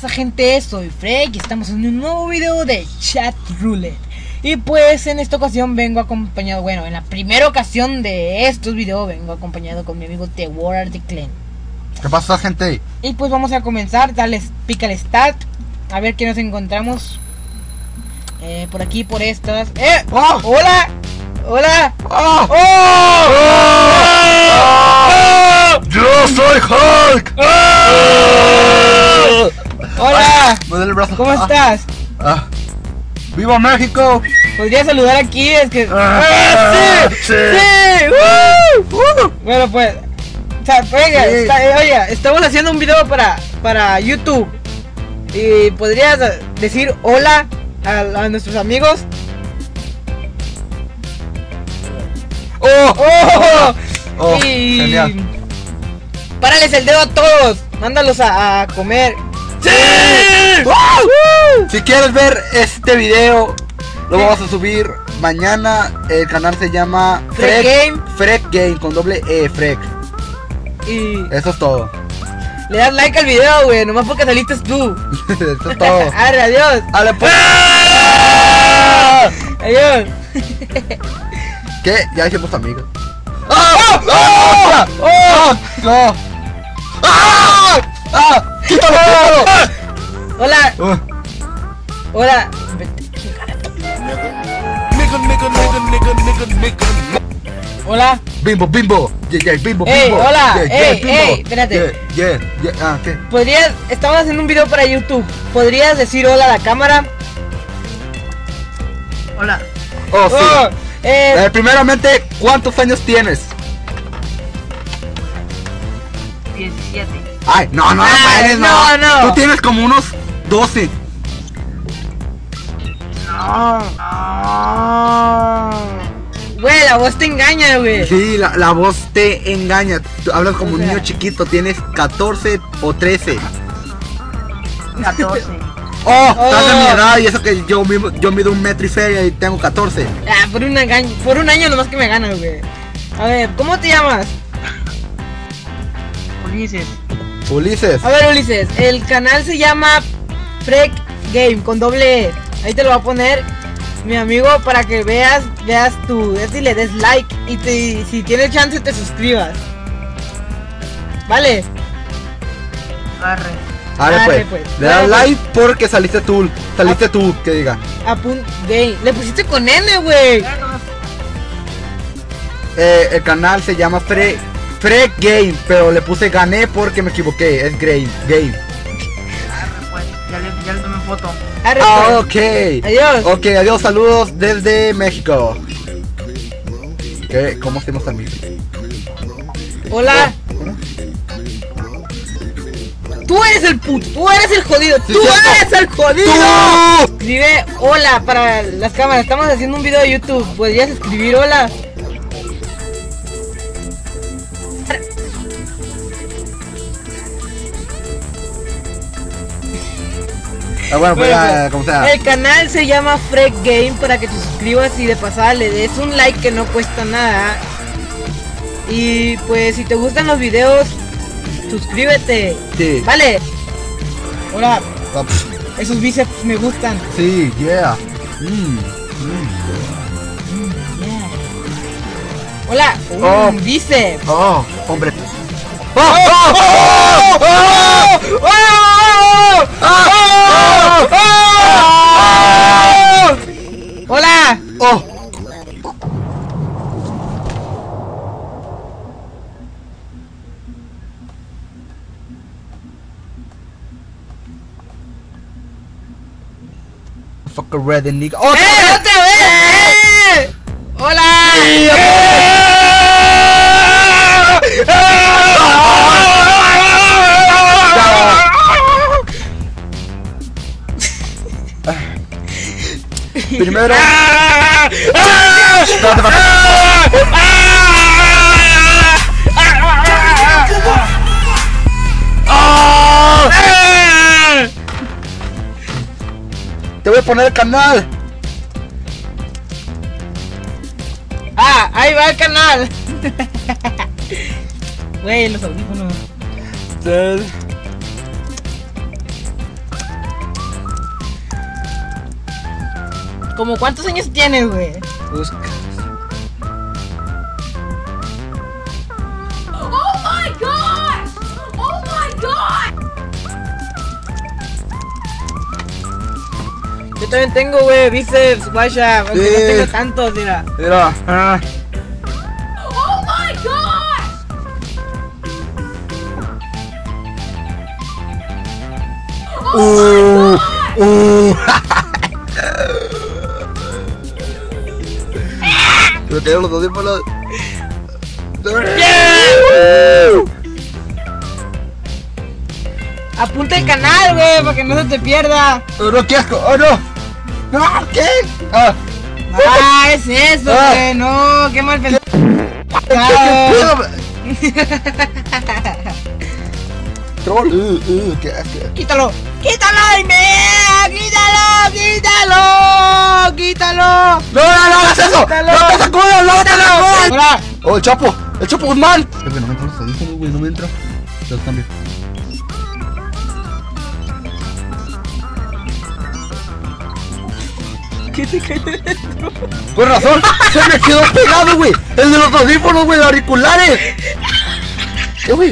pasa, gente? Soy Freck y estamos en un nuevo video de Chat Roulette. Y pues en esta ocasión vengo acompañado, bueno, en la primera ocasión de estos videos vengo acompañado con mi amigo The War the Clan. ¿Qué pasa, gente? Y pues vamos a comenzar, pica el start. A ver qué nos encontramos. Por aquí, por estas. ¡Oh! ¡Hola! ¡Hola! ¡Oh! ¡Oh! ¡Oh! ¡Yo soy Hulk! ¡Oh! ¡Hola! Me duele el brazo. ¿Cómo estás? ¡Viva México! ¿Podría saludar aquí? Es que... ¡Sí! ¡Sí! Bueno, pues... O sea, oiga, Sí. oiga, estamos haciendo un video para YouTube. ¿Y podrías decir hola a nuestros amigos? ¡Oh! ¡Oh! ¡Oh! Y... Genial. Párales el dedo a todos. Mándalos a comer. ¡Sí! Si quieres ver este video, lo vamos a subir mañana. El canal se llama Freck Game. Freck Game con doble E, Freck. Y Eso es todo. le das like al video, güey. Nomás porque saliste tú. Eso es todo. Arre, adiós. ¡Ale, pues! Adiós. ¿Qué? Ya hicimos amigos. ¡Ah! ¡Ah! ¡Ah! ¡No! ¡Ah! ¡Ah! ¡Quítalo! Hola. ¡Ah! Hola. Hola. Bimbo, bimbo. Yeah, yeah, bimbo, Ey, bimbo. hola. Yeah, yeah, Ey, bimbo. ey, espérate. Yeah, yeah. Ah, ¿qué? ¿Podrías? Estamos haciendo un video para YouTube. ¿Podrías decir hola a la cámara? Hola, Oh, sí. Oh, Primeramente, ¿cuántos años tienes? 17. Ay, no, no, Ay, no, no. Tú tienes como unos 12. No. güey, la voz te engaña, güey. Sí, la voz te engaña. Tú hablas como O un sea. niño chiquito. Tienes 14 o 13. 14. Oh, estás de mi Oh. edad y eso que yo mido 1 metro y feria y tengo 14. Ah, por un año nomás que me ganas, güey. A ver, ¿cómo te llamas? Ulises. Ulises. A ver, Ulises, el canal se llama Freck Game con doble E. Ahí te lo voy a poner, mi amigo, para que veas y le des like y si tienes chance te suscribas. Vale. Arre. Arre, Arre, pues. pues. Le das Arre, like porque saliste tú, que diga. Game. Le pusiste con N, güey. El canal se llama Freck Game, pero le puse gané porque me equivoqué. Es Game. Arre, pues. Ya le tomé foto. Arre, Ah, pues. ok. Adiós. Ok, adiós, saludos desde México. ¿Cómo hacemos amigos? Hola. Tú eres el puto, tú eres el jodido, Sí, tú cierto. eres el jodido. ¡Tú! Escribe hola para las cámaras, estamos haciendo un video de YouTube. ¿Podrías escribir hola? Ah, bueno, pues ya, como sea. El canal se llama Freck Game para que te suscribas y de pasada le des un like que no cuesta nada. Y pues si te gustan los videos, suscríbete. Sí. Vale. Hola, Ah, pf, esos bíceps me gustan. sí, yeah. Hola, Oh. bíceps. Oh, hombre. ¡Oh! ¡Oh! ¡Oh! ¡Oh! ¡Oh! Hola. ¡Oh! Fucker red and nigga. ¡Oh! ¡Otra vez! ¡Hola! Primero. Te voy a poner el canal. Ahí va el canal. Güey, los audífonos. ¿Como cuántos años tienes, güey? Busca. Oh my god! Oh my god! Yo también tengo, güey, bíceps, guacha, aunque Sí. no tengo tantos, mira. Mira. Oh my god! Yo tengo los audífonos. Apunta el canal, güey, para que no se te pierda. Oh, no, qué asco. Oh, no. No, ¿qué? Ah. Ah, es eso, Ah. güey, no, qué mal pensado. ¿Qué pedo? Troll. Qué asco. Quítalo, quítalo, Aime, quítalo. No, no, no hagas eso. Quítalo. No te sacudas, no te sacudas. Hola. Oh, el Chapo Guzmán. No me entran los audífonos, güey, no me entra. Los cambio. ¿Qué te cae dentro? Con razón, se me quedó pegado, güey. El de los audífonos, güey, de auriculares. Güey.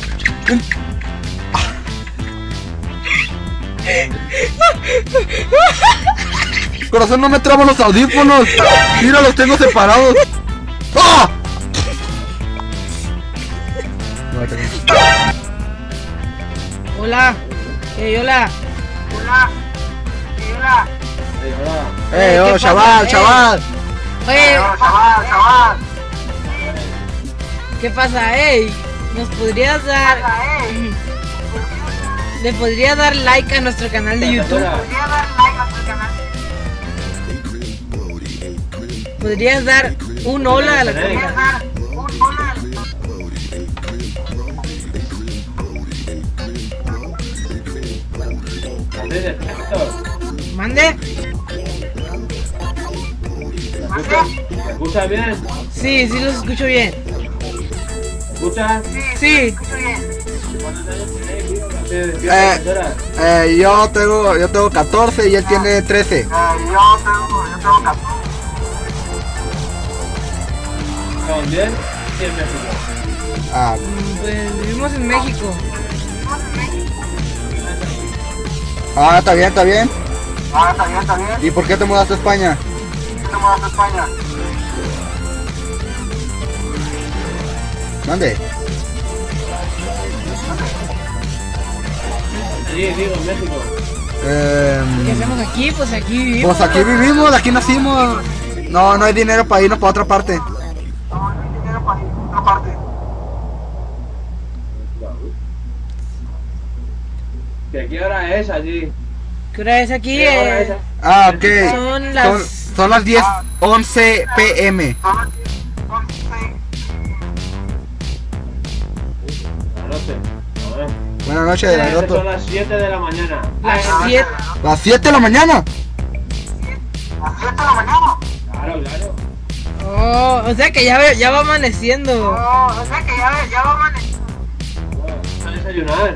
Corazón, no me trabo los audífonos. Mira, los tengo separados. ¡Ah! Hola. Hola. Oh, ¿qué chaval, pasa? chaval. Oye, ¿qué pasa? ¿Nos podrías dar... ¿Le podrías dar like a nuestro canal de YouTube? ¿Podrías dar un hola a la cámara? ¿Mande? ¿Me escuchas bien? Sí, sí los escucho bien. ¿Me escuchas? Sí. Yo tengo 14 y él tiene 13. ¿Estamos bien? Sí, en México. Ah, Pues vivimos en México. está bien, está bien. ¿Y por qué te mudaste a España? ¿Dónde? Sí, digo, en México. ¿Qué hacemos aquí? Pues aquí vivimos. Pues aquí vivimos, aquí nacimos. No hay dinero para irnos para otra parte. ¿De qué hora es allí? ¿Qué hora es aquí? ¿Qué hora es? Ah, ok. Son las... Son las 10:11 p.m. La noche. A ver. Buenas noches, de la Son Roto. las 7 de la mañana. Las 7. ¿Las 7 de la mañana? Claro, claro. Oh, o sea que ya va amaneciendo. Bueno, a desayunar.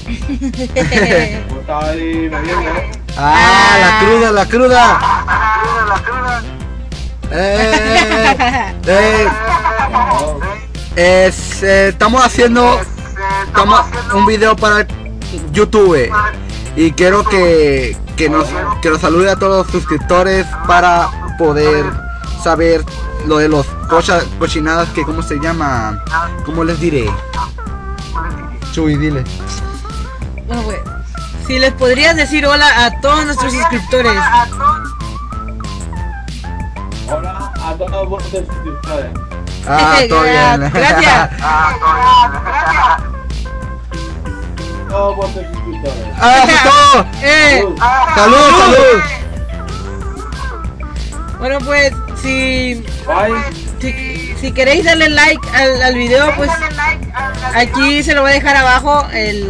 ¿Cómo estaba ahí bebiendo? Ah, la cruda. Estamos haciendo un video para YouTube y quiero que nos salude a todos los suscriptores para poder saber lo de los cochinadas que cómo se llama, cómo les diré. Chuy, dile. Bueno, pues, si les podrías decir hola a todos nuestros suscriptores. Hola a todos vuestros suscriptores. Ah, todo bien. Gracias. Todos vuestros suscriptores. Ah, eso es todo. Salud, salud. Bueno, pues, si Bye. queréis darle like al video, pues aquí se lo voy a dejar abajo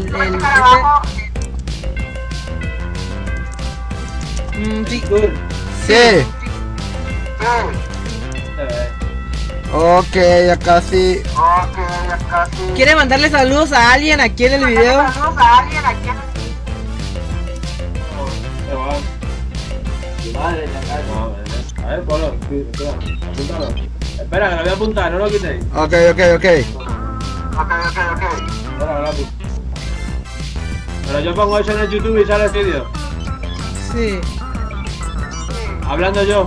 sí. Tur. Sí. Ok, ya casi. ¿Quiere mandarle saludos a alguien aquí en el video? Se va. Madre, no, a ver, ponlo. Espera, apúntalo. Espera, que lo voy a apuntar, no lo quitéis. Ok. Espera, lo apunto. Pero yo pongo eso en el YouTube y sale el vídeo. Sí. Hablando yo.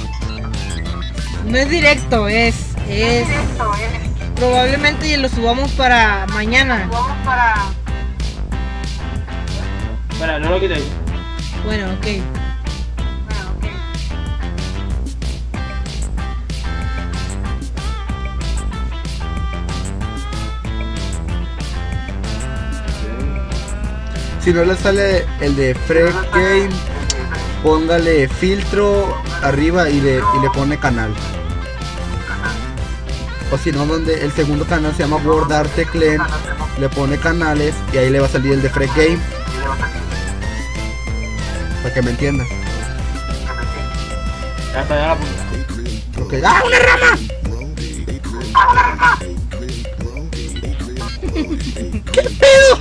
No es directo, es probablemente lo subamos para mañana. Espera, no lo quitéis. Bueno, ok. Si no le sale el de Freak Game, póngale filtro arriba y le pone canal. O si no, donde el segundo canal se llama World Art Clan, le pone canales y ahí le va a salir el de Freak Game. Para que me entiendan. Ya está, ya la apunta. Ok. ¡Ah, una rama! ¿Qué pedo?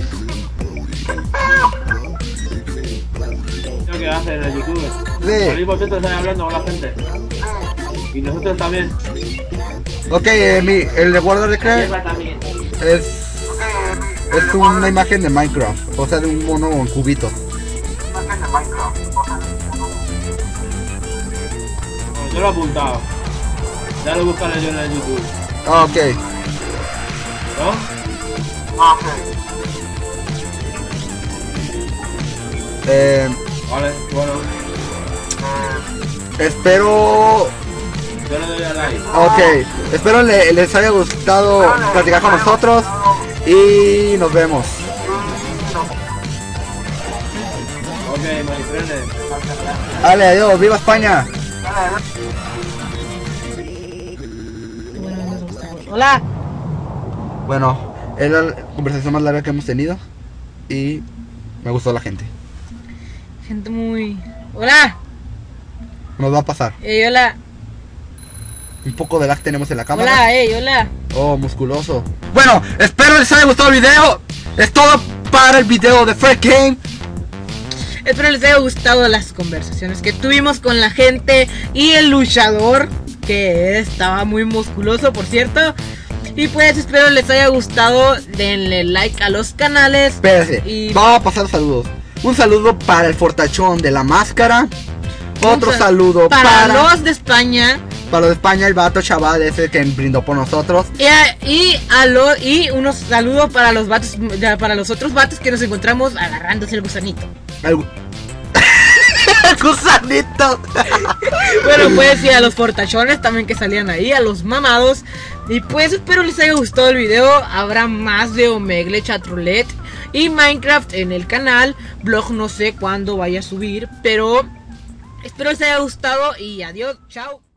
Lo que hace en el YouTube. Sí. Salir vosotros están hablando con la gente. Y nosotros también. Ok, el de World Art Clan es una imagen de Minecraft, o sea, de un mono en cubito. Bueno, yo lo he apuntado. Ya lo buscaré yo en el YouTube. Ok. ¿No? Vale, bueno. Espero. Yo le doy a like. Ok, espero les haya gustado platicar con nosotros y nos vemos. Ok, manifrenes. Dale, adiós, viva España. Hola. Bueno, es la conversación más larga que hemos tenido y me gustó la gente. Gente muy... Hola. Nos va a pasar. Hola. Un poco de lag tenemos en la cámara. Hola, hola. Oh, musculoso. Bueno, espero les haya gustado el video. Es todo para el video de Freak Game. Espero les haya gustado las conversaciones que tuvimos con la gente y el luchador, que estaba muy musculoso, por cierto. Y pues espero les haya gustado. Denle like a los canales. Espérense, Y- vamos a pasar los saludos. Un saludo para el fortachón de la máscara. Otro Un saludo para los de España. para los de España, el vato chaval ese que brindó por nosotros. Y unos saludos para los vatos, para los otros vatos que nos encontramos agarrándose el gusanito. El gusanito. Bueno, pues y a los fortachones también que salían ahí, a los mamados. Y pues espero les haya gustado el video. Habrá más de Omegle Chatroulette y Minecraft en el canal. Blog no sé cuándo vaya a subir, pero espero les haya gustado y adiós, chao.